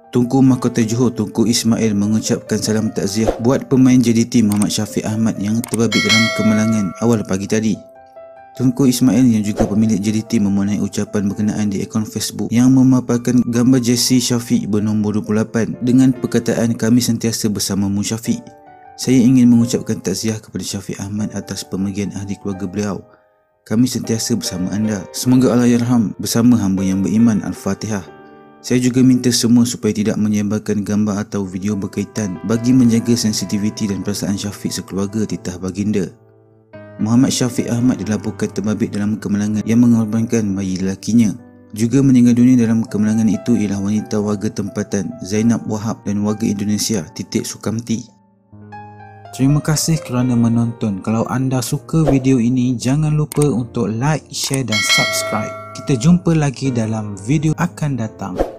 Tunku Mahkota Johor Tunku Ismail mengucapkan salam takziah buat pemain JDT Muhammad Syafiq Ahmad yang terbabit dalam kemalangan awal pagi tadi. Tunku Ismail yang juga pemilik JDT memohon ucapan berkenaan di akaun Facebook yang memaparkan gambar jersey Syafiq bernombor 28 dengan perkataan kami sentiasa bersamamu Syafiq. Saya ingin mengucapkan takziah kepada Syafiq Ahmad atas pemergian ahli keluarga beliau. Kami sentiasa bersama anda. Semoga Allah yarham bersama hamba yang beriman. Al-Fatihah. Saya juga minta semua supaya tidak menyebarkan gambar atau video berkaitan bagi menjaga sensitiviti dan perasaan Syafiq sekeluarga titah baginda. Muhammad Syafiq Ahmad dilaporkan terbabit dalam kemalangan yang mengorbankan bayi lelakinya. Juga meninggal dunia dalam kemalangan itu ialah wanita warga tempatan Zainab Wahab dan warga Indonesia Titik Sukamti. Terima kasih kerana menonton. Kalau anda suka video ini, jangan lupa untuk like, share dan subscribe. Kita jumpa lagi dalam video akan datang.